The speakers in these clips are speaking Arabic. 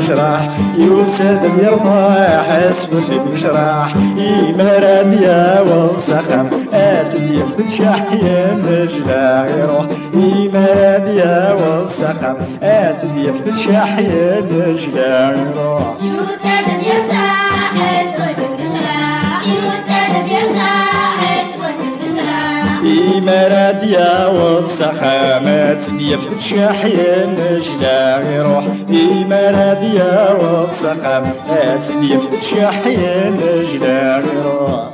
نشرح يوسد يرتاح اسفل نشرح إمارات يا والسخم أسد يفتح شحيا نجلا يروح إمارات يا والسخم أسد يفتح شحيا نجلا يروح يوسد يرتاح اسفل نشرح يوسد يرتاح اسفل نشرح إمارات يا والسخم أسد يفتح شحيا نجلا يروح إمارات يا والسخم أسد يفتح شحيا نجلا يروح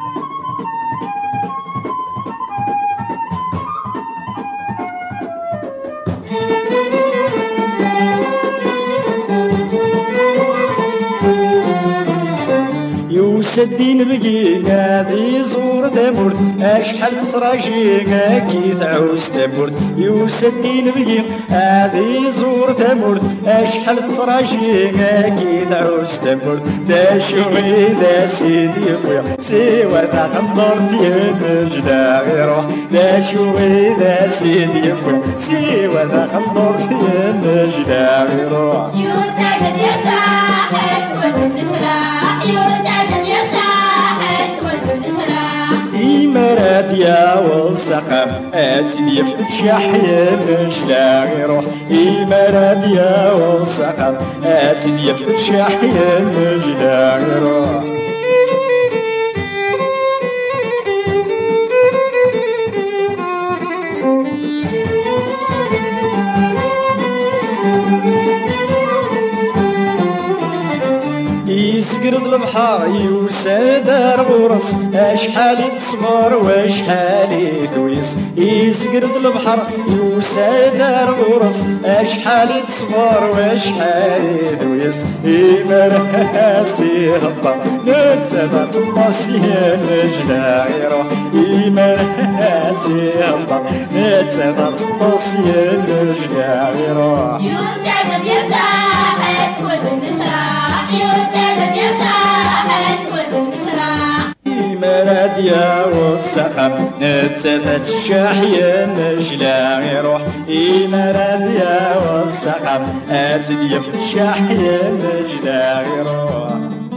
يوسدين بقينا ذي زور ثمرت أشحال تصراجينا كي تعوس ثمرت يوسدين بقينا ذي زور ثمرت أشحال تصراجينا كي تعوس ثمرت دا شوي ذا سيدي خويا سيوا ذا خمر ديال نجلا يروح دا شوي ذا سيدي خويا سيوا ذا خمر ديال نجلا يروح يوسد يرتاح اسفل نشرح يوسد يرتاح اسفل نشرح إمارات يا والسقم أسد يفتح شحيا نجلا يروح إمارات يا والسقم أسد يفتح شحيا نجلا يروح يسقرد البحر يوسدار غرس أشحال تصبر واشحال ثويس يسقرد البحر يوسدار غرس أشحال تصبر واشحال ثويس إمراسي هبط نتسبع تطمسي نجلا يروح إمراسي هبط نتسبع تطمسي نجلا يروح يوسد يرتاح اسفل نشرح يوسد يرتاح اسفل نشرح إمارات يا والسقم نتسبت الشاحية نجلا يروح إمارات يا والسقم أسد يفتح الشاحية نجلا يروح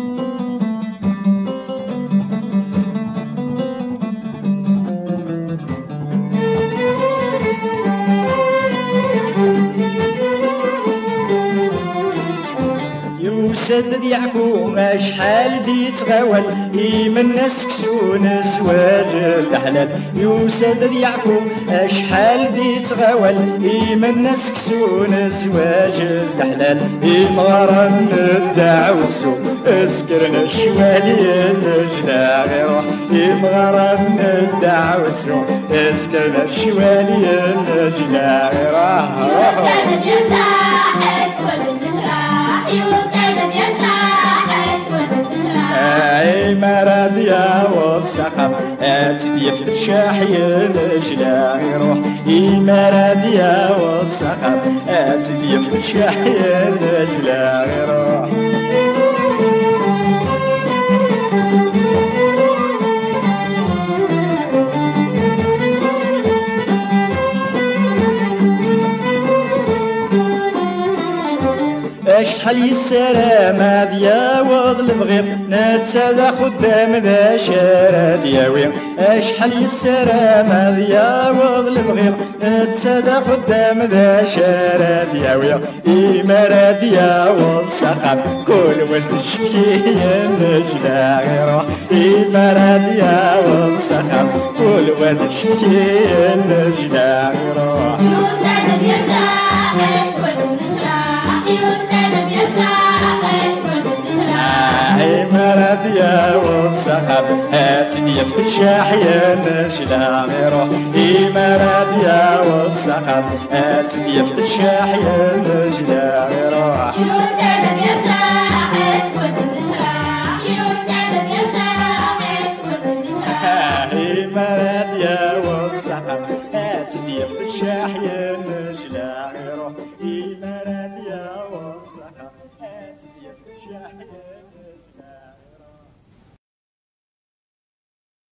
يوسد يعفو أشحال دي تغول إيمن ناس كسون زواج الحلال يوسد يعفو أشحال دي تغول إيمن ناس كسون زواج الحلال إمغران الدعوسو اسكرنا الشوالي نجلا يروح إمغران الدعوسو اسكرنا الشوالي نجلا يروح يوسد يرتاح اسفل نشرح يوسد يرتاح اسفل نشرح إمارات يا والسقم أسد يفتح شاحيا نجلا يروح إمارات يا والسقم أسد يفتح شاحيا نجلا يروح أشحال يسرى ديا وض البغير نتسادى خدام ذا شارع دياوي أشحال يسرى ديا وض البغير نتسادى خدام ذا شارع دياوي إمارات يا والسقم كل وزن الشتية نجلا يروح إمارات يا والسقم كل وزن الشتية نجلا يروح يوسد يرتاح اسفل نشرح يوسد يرتاح اسفل نشرح إمارات يا والسقم أسد يفتح شاحيا نجلا يروح إمارات يا والسقم أسد يفتح شاحيا نجلا يروح يوسد يرتاح اسفل نشرح يوسد يرتاح اسفل نشرح إمارات يا والسقم أسد يفتح شاحيا نجلا يروح إمارات يا والسقم أسد يفتح شاحيا نجلا